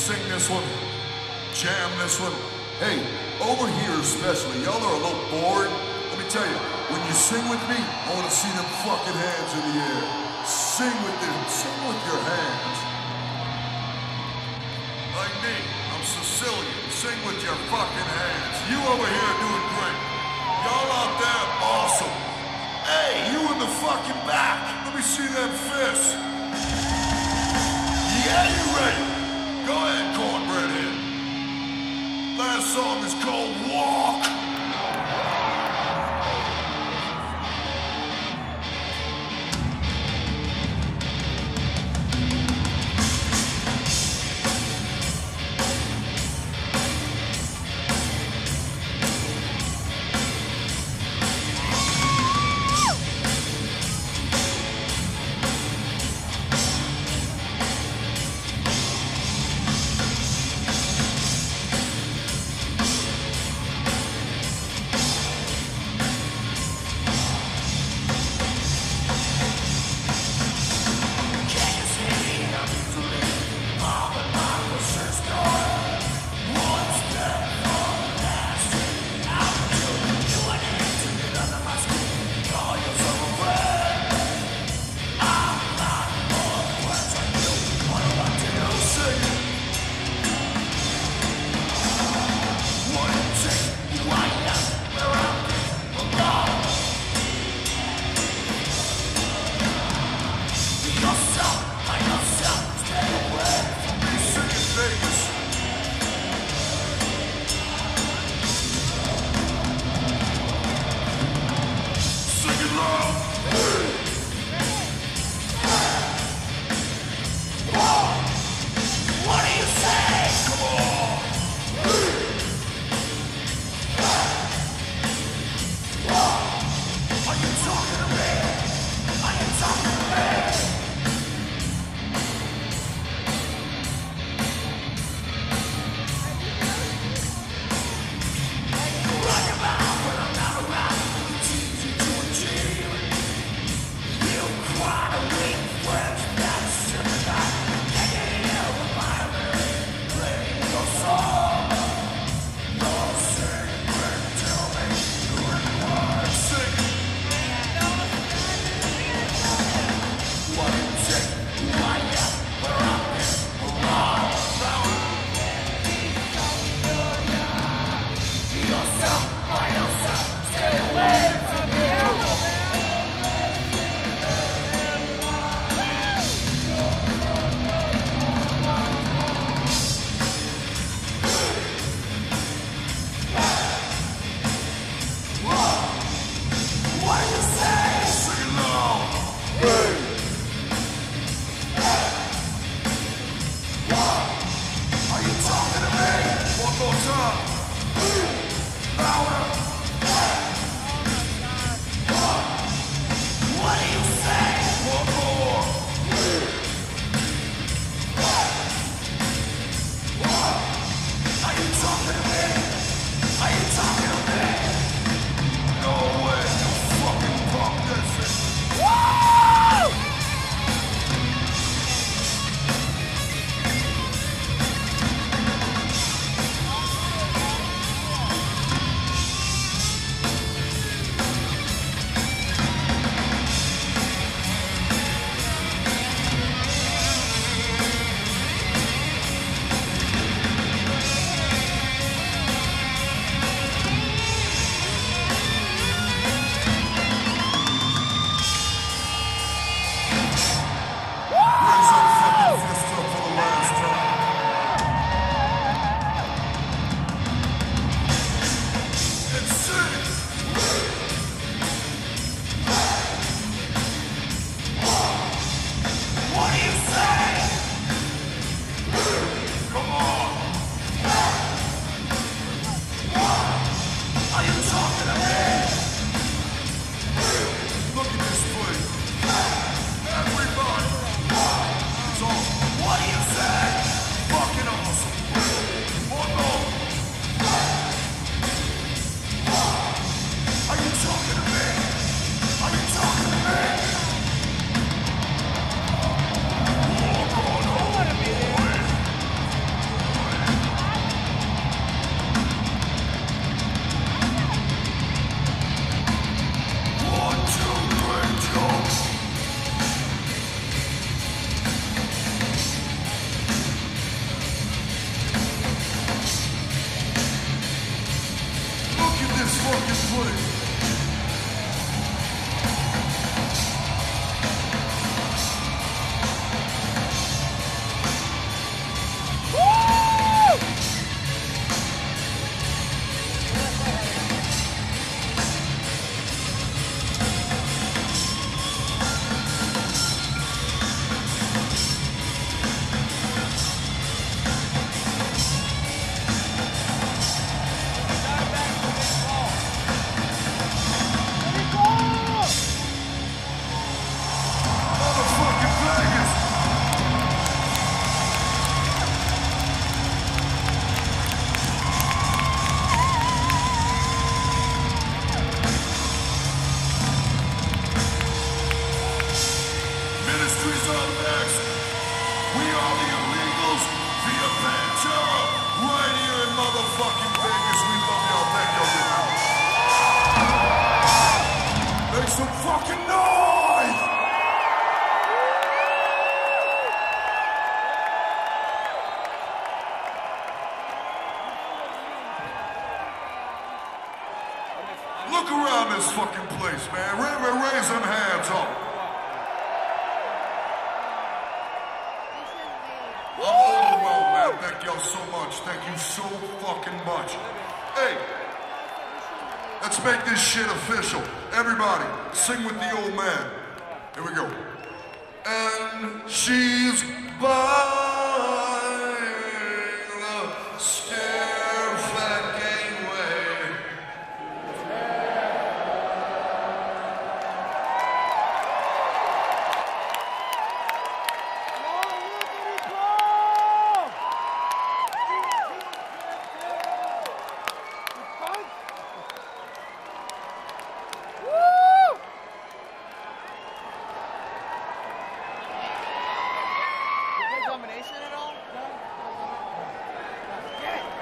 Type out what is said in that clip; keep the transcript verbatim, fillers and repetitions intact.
sing this one, jam this one. Hey, over here especially, y'all are a little bored. Let me tell you, when you sing with me, I want to see them fucking hands in the air. Sing with them, sing with your hands. Like me, I'm Sicilian. Sing with your fucking hands. You over here are doing great. Y'all out there, awesome. Hey, you in the fucking back. Let me see them fists. Yeah, you ready? Go ahead, cornbread head. Last song is called Walk. fucking place. Ministries up next. We are the illegals via Pantera right here in motherfucking Vegas. We love y'all. Thank y'all. Make some fucking noise! Look around this fucking place, man. Raise them hands up. Oh, well, man, thank y'all so much. Thank you so fucking much. Hey, let's make this shit official. Everybody, sing with the old man. Here we go. And she's by.